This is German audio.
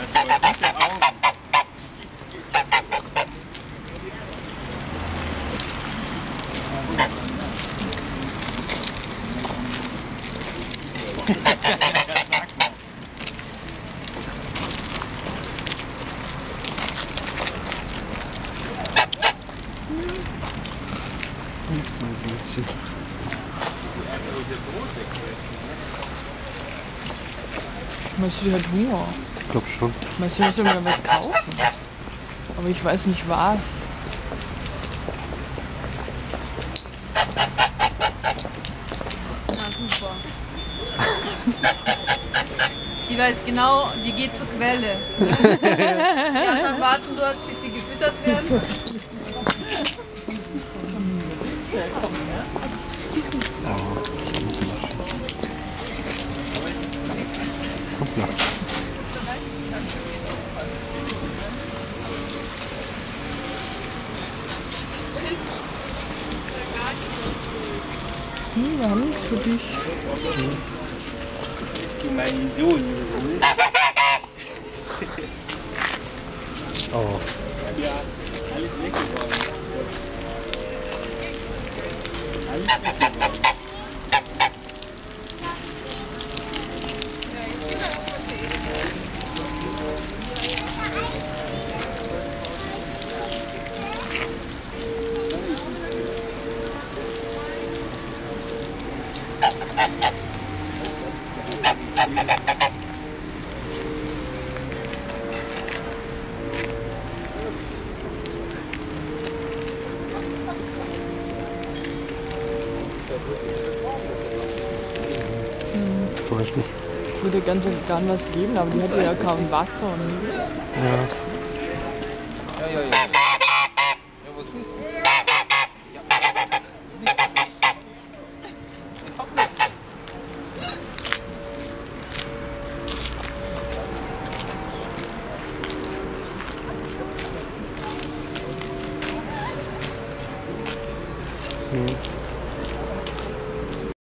Meinst du, die hat Hunger? Ich glaube schon. Meinst du, müssen wir was kaufen? Aber ich weiß nicht was. Na super. Die weiß genau, die geht zur Quelle. Die anderen warten dort, bis die gefüttert werden. Kommt Platz. Wir haben nichts für dich. Mein Sohn. Oh. Ja, alles weggeworden. Alles weggeworden. Vielleicht nicht. Ich würde ganz gern was geben, aber die hatte ja kaum Wasser und nichts. Ja. Ja, ja, ja.